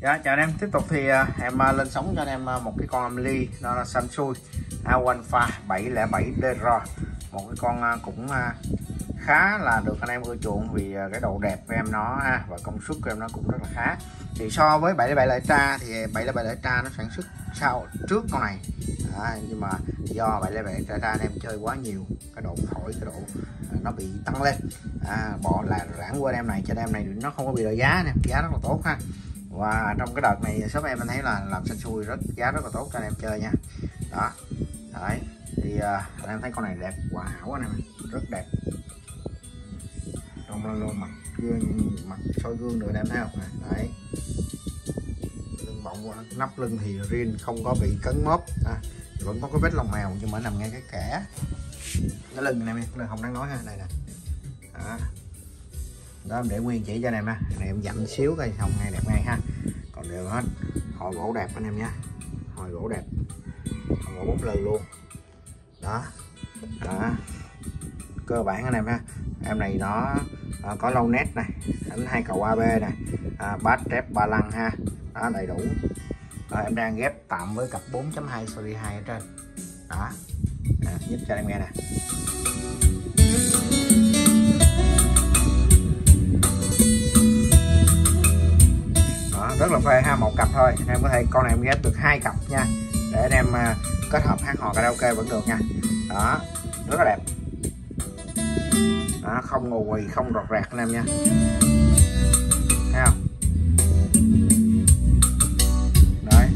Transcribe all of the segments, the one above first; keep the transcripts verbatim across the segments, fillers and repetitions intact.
Dạ, chào anh em, tiếp tục thì uh, em uh, lên sóng cho anh em uh, một cái con âm ly, nó là Sansui Alpha bảy không bảy D R, một cái con uh, cũng uh, khá là được anh em ưa chuộng vì uh, cái độ đẹp của em nó ha, và công suất của em nó cũng rất là khá. Thì so với bảy không bảy Electra thì bảy không bảy Electra nó sản xuất sau trước con này, à, nhưng mà do bảy không bảy Electra anh em chơi quá nhiều, cái độ thổi, cái độ uh, nó bị tăng lên, à, bỏ là rãng của anh em này cho anh em này nó không có bị đợi giá nè, giá rất là tốt ha. Và trong cái đợt này shop em anh thấy là làm Sansui rất giá rất là tốt cho anh em chơi nha. Đó đấy, thì uh, anh em thấy con này đẹp hoàn hảo anh em, rất đẹp. Trong luôn mặt gương, mặt soi gương được anh em thấy không này. Đấy, lưng bọng, nắp lưng thì riêng, không có bị cấn móp, à, vẫn có cái vết lông mèo nhưng mà nằm ngay cái kẻ cái lưng này em, không đáng nói ha. Đây nè, đó đó em để nguyên chỉ cho anh em ha, này em dặn xíu coi xong ngay đẹp ngay ha. Còn đều hết hồi gỗ đẹp anh em nha, hồi gỗ đẹp, hồi gỗ bốn lừ luôn đó. Đó cơ bản anh em ha. Em này nó à, có lâu nét này, đánh hai cầu a bê này, à, bass trép ba lăng ha, đó đầy đủ. Rồi em đang ghép tạm với cặp bốn chấm hai series hai ở trên đó, à, giúp cho em nghe nè. Rất là phê ha, một cặp thôi anh em có thể, con này em ghép được hai cặp nha, để anh em uh, kết hợp hát hò karaoke vẫn được nha. Đó rất là đẹp đó, không ngù quỳ, không rọt rạc anh em nha, thấy không? Đấy,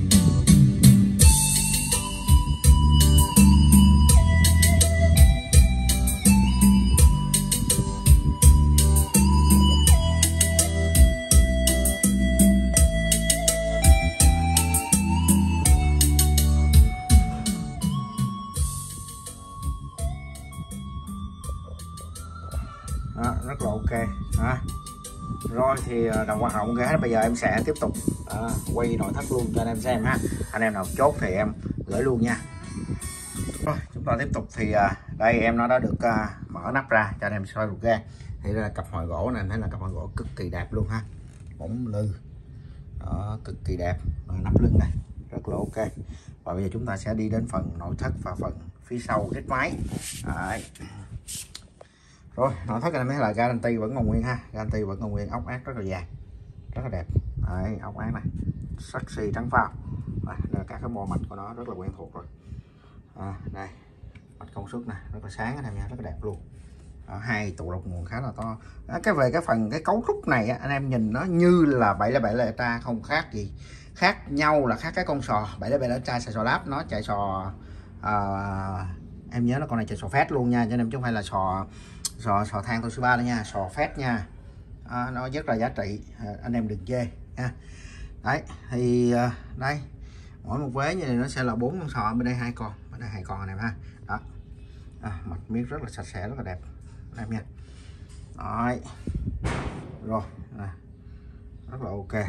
đó, rất là ok đó. Rồi thì đầu hoạt động ghé bây giờ em sẽ tiếp tục à, quay nội thất luôn cho anh em xem ha. Anh em nào chốt thì em gửi luôn nha. Rồi chúng ta tiếp tục thì à, đây em nó đã được à, mở nắp ra cho anh em soi ruột ga. Thì đây là cặp hồi gỗ này, em thấy là cặp hồi gỗ cực kỳ đẹp luôn ha, bóng lư đó, cực kỳ đẹp. À, nắp lưng này rất là ok. Và bây giờ chúng ta sẽ đi đến phần nội thất và phần phía sau ghế máy. Đấy. Rồi nội thất anh em thấy là guarantee vẫn còn nguyên ha, guarantee vẫn còn nguyên, ốc ác rất là dài, rất là đẹp. Đấy, ốc ác này sexy trắng phao. Đây là các cái bộ mạch của nó rất là quen thuộc rồi. À, đây mạch công suất này rất là sáng anh em nha, rất là đẹp luôn. À, hai tụ lọc nguồn khá là to. À, cái về cái phần cái cấu trúc này anh em nhìn nó như là bảy không bảy Electra, không khác gì, khác nhau là khác cái con sò bảy không bảy Electra xài sò láp, nó chạy sò à, em nhớ là con này chạy sò phét luôn nha, cho nên chứ không phải là sò sò sò than Toshiba đó nha, sò phét nha. À, nó rất là giá trị, à, anh em đừng chê nha. Đấy thì à, đây mỗi một vế như này nó sẽ là bốn con sò, bên đây hai con, bên đây hai con này ha. Đó, à, mặt miếng rất là sạch sẽ, rất là đẹp anh em nha. Đấy. Rồi à, rất là ok.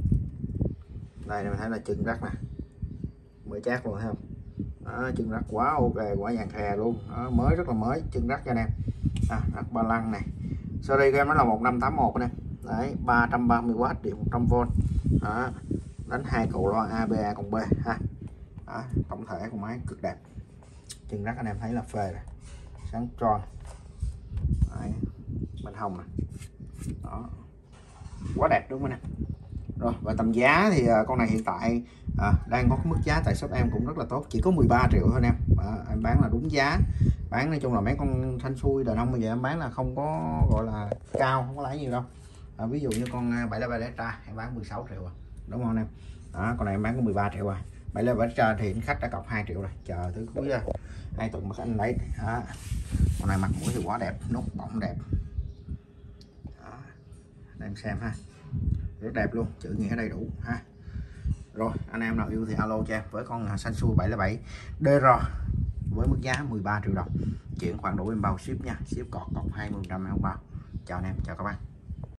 Đây mình thấy là chân rắc nè, mới chát luôn thấy không? Đó, chân rắc quá ok, quá vàng khè luôn. Đó, mới rất là mới chân rắc cho anh em. À, rắc ba lăng này, series của em nó là một năm tám mốt anh em. Đấy, ba trăm ba mươi oát điện một trăm vôn. Đó, đánh hai cầu loa A B A cộng B ha. Đó, tổng thể của máy cực đẹp, chân rắc anh em thấy là phê rồi, sáng tròn. Đấy, bên hông này, đó quá đẹp đúng không anh em? Rồi và tầm giá thì uh, con này hiện tại à, đang có cái mức giá tại shop em cũng rất là tốt, chỉ có mười ba triệu thôi anh em. À, em bán là đúng giá, bán nói chung là mấy con Sansui đời nông bây giờ em bán là không có gọi là cao, không có lấy nhiều đâu. À, ví dụ như con bảy không bảy Electra em bán mười sáu triệu à, đúng không anh em? Đó, con này em bán có mười ba triệu à. bảy không bảy Electra thì khách đã cọc hai triệu rồi, chờ tới cuối hai tuần mà anh lấy. Đó, con này mặt mũi thì quá đẹp, nút bọng đẹp. Đó, để em xem ha, rất đẹp luôn, chữ nghĩa đầy đủ ha. Rồi anh em nào yêu thì alo cho em với con Sansui bảy không bảy D R với mức giá mười ba triệu đồng, chuyển khoản đủ em bao ship nha, ship cọt cọc hai mươi phần trăm em không bao. Chào anh em, chào các bạn.